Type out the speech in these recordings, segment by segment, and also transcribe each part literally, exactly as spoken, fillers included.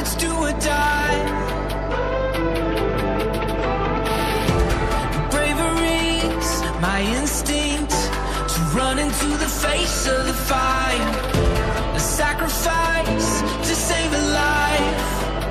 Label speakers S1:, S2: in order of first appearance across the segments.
S1: it's do or die. Bravery's my instinct to run into the face of the fire, a sacrifice to save a life.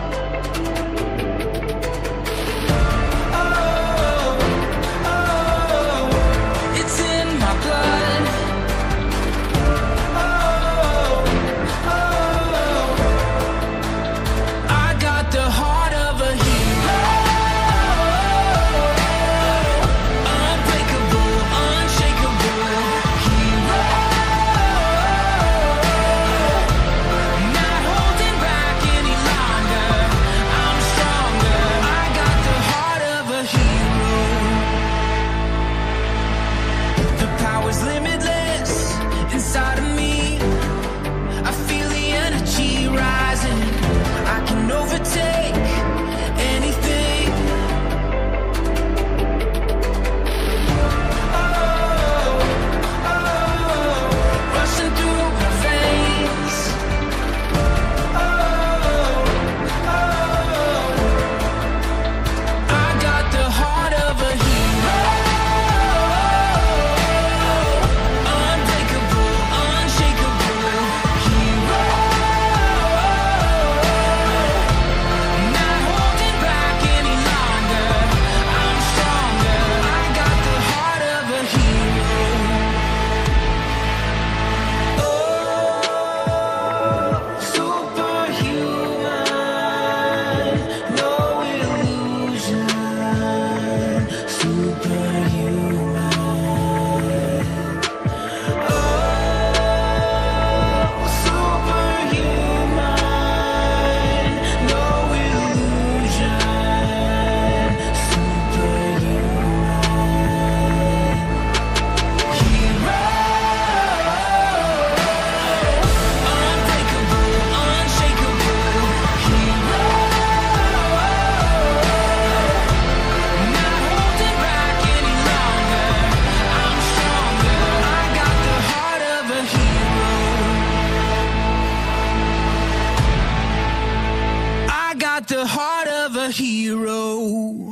S1: Limitless inside of me. I feel the energy rising. I can overtake anything. Oh, oh, rushing through my veins. Oh, oh, I got the heart of a hero. The heart of a hero.